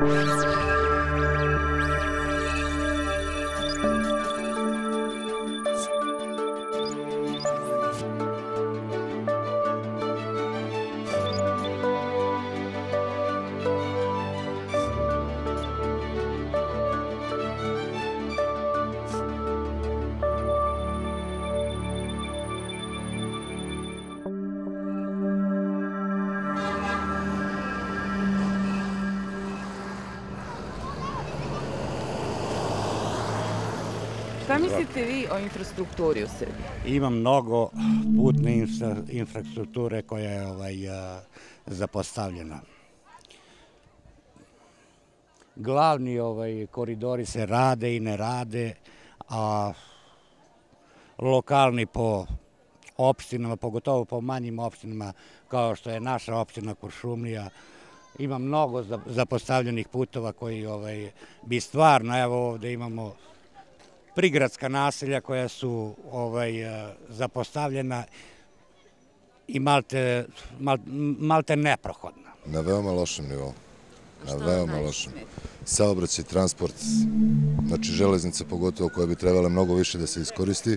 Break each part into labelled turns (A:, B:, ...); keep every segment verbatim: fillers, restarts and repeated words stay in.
A: Šta mislite vi o infrastrukturi u Srbiji?
B: Ima mnogo putne infrastrukture koja je zapostavljena. Glavni koridori se rade i ne rade, a lokalni po opštinama, pogotovo po manjim opštinama, kao što je naša opština Kuršumlija, ima mnogo zapostavljenih putova koji bi stvarno, evo ovde imamo prigradska naselja koja su zapostavljena i malte neprohodna.
C: Na veoma lošem nivou. Na veoma lošem. Saobraćaj, transport, znači železnica pogotovo koja bi trebala mnogo više da se iskoristi.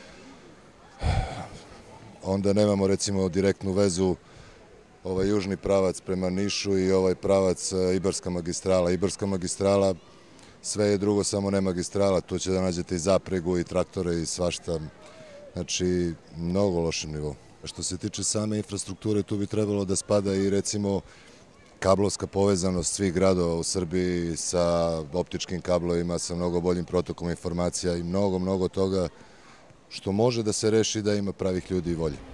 C: Onda nemamo recimo direktnu vezu ovaj južni pravac prema Nišu i ovaj pravac Ibarska magistrala. Ibarska magistrala sve je drugo, samo ne magistrala, tu će da nađete i zapregu i traktore i svašta, znači mnogo lošem nivou. Što se tiče same infrastrukture, tu bi trebalo da spada i recimo kablovska povezanost svih gradova u Srbiji sa optičkim kablovima, sa mnogo boljim protokom informacija i mnogo, mnogo toga što može da se reši da ima pravih ljudi i volje.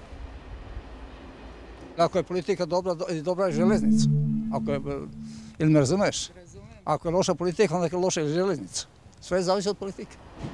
D: Ako je politika dobra, dobra je železnica. Ili me razumeš? Ako je loša politika, onda je loša i železnica. Sve zavisi od politike.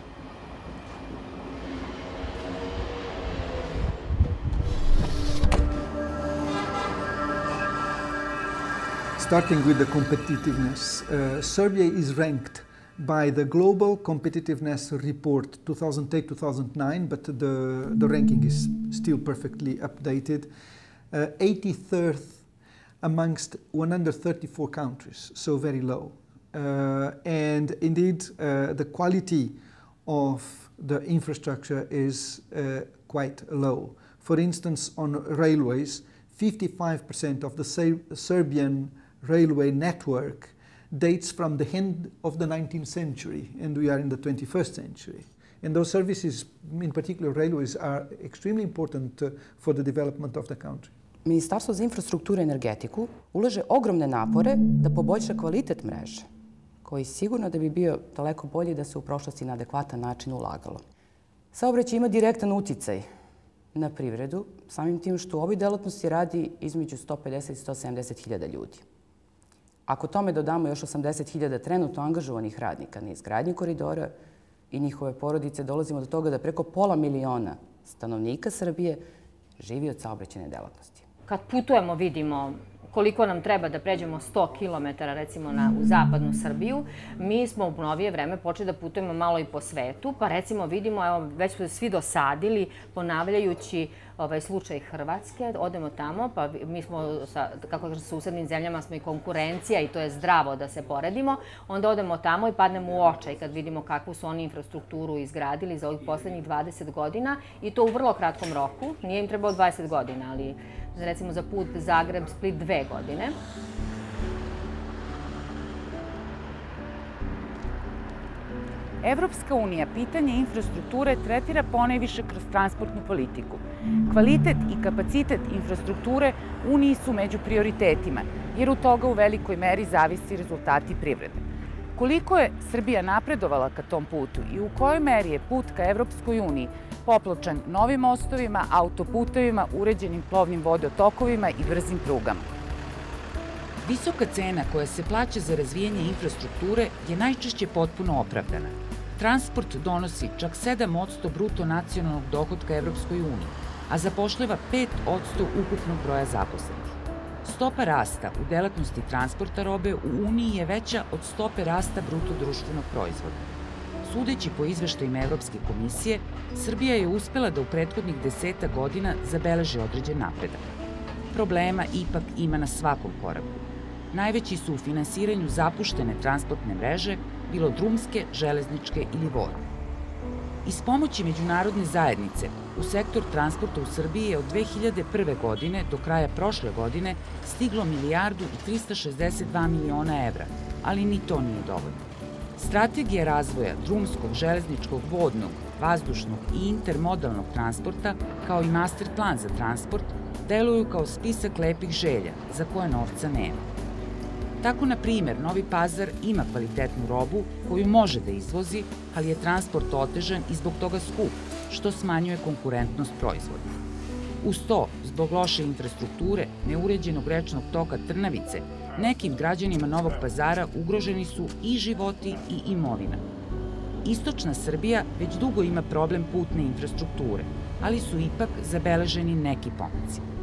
E: Starting with the competitiveness, uh, Serbia is ranked by the Global Competitiveness Report two thousand eight to two thousand nine, but the, the ranking is still perfectly updated, uh, eighty-third amongst one hundred thirty-four countries, so very low. Uh, and indeed, uh, the quality of the infrastructure is uh, quite low. For instance, on railways, fifty-five percent of the Ser Serbian railway network dates from the end of the nineteenth century, and we are in the twenty-first century. And those services, in particular railways, are extremely important uh, for the development of the country.
F: Ministarstvo za infrastrukturu i energetiku ulaže ogromne napore da poboljša kvalitet mreže, koji sigurno da bi bio daleko bolji da se u prošlosti na adekvatan način ulagalo. Saobraćaj ima direktan uticaj na privredu, samim tim što u ovoj delatnosti radi između sto pedeset i sto sedamdeset hiljada ljudi. Ako tome dodamo još osamdeset hiljada trenutno angažovanih radnika na izgradnji koridora i njihove porodice, dolazimo do toga da preko pola miliona stanovnika Srbije živi od saobraćajne delatnosti.
G: Kad putujemo vidimo koliko nam treba da pređemo sto kilometara recimo u zapadnu Srbiju, mi smo u novije vreme počeli da putujemo malo i po svetu, pa recimo vidimo, evo, već smo se svi dosadili ponavljajući slučaj Hrvatske, odemo tamo, pa mi smo, kako kažem, susednim zemljama smo i konkurencija i to je zdravo da se poredimo, onda odemo tamo i padnemo u očaj kad vidimo kakvu su oni infrastrukturu izgradili za ovih poslednjih dvadeset godina i to u vrlo kratkom roku, nije im trebalo dvadeset godina, ali recimo za put Zagreb-Split dve godine.
A: Evropska unija pitanje infrastrukture tretira ponajviše kroz transportnu politiku. Kvalitet i kapacitet infrastrukture Uniji su među prioritetima, jer od toga u velikoj meri zavisi rezultati privrede. Koliko je Srbija napredovala ka tom putu i u kojoj meri je put ka Evropskoj uniji popločan novim mostovima, autoputevima, uređenim plovnim vodotokovima i brzim prugama? Visoka cena koja se plaća za razvijanje infrastrukture je najčešće potpuno opravdana. Transport donosi čak sedam posto bruto nacionalnog dohotka Evropskoj uniji, a zapošljava pet posto ukupnog broja zaposlenih. Stopa rasta u delatnosti transporta robe u Uniji je veća od stope rasta bruto društvenog proizvoda. Sudeći po izveštajima Evropske komisije, Srbija je uspela da u prethodnih deseta godina zabeleži određen napredak. Problema ipak ima na svakom koraku. najveći su u finansiranju zapuštene transportne mreže, bilo drumske, železničke ili vodne. Iz pomoći međunarodne zajednice u sektor transporta u Srbiji je od dve hiljade prve. godine do kraja prošle godine stiglo milijardu i trista šezdeset dva miliona evra, ali ni to nije dovoljno. Strategija razvoja drumskog, železničkog, vodnog, vazdušnog i intermodalnog transporta, kao i master plan za transport, deluju kao spisak lepih želja za koje novca nema. Tako, na primer, Novi Pazar ima kvalitetnu robu koju može da izvozi, ali je transport otežan i zbog toga skup, što smanjuje konkurentnost proizvoda. Uz to, zbog loše infrastrukture, neuređenog rečnog toka Trnavice, nekim građanima Novog Pazara ugroženi su i životi i imovina. Istočna Srbija već dugo ima problem putne infrastrukture, ali su ipak zabeleženi neki pomaci.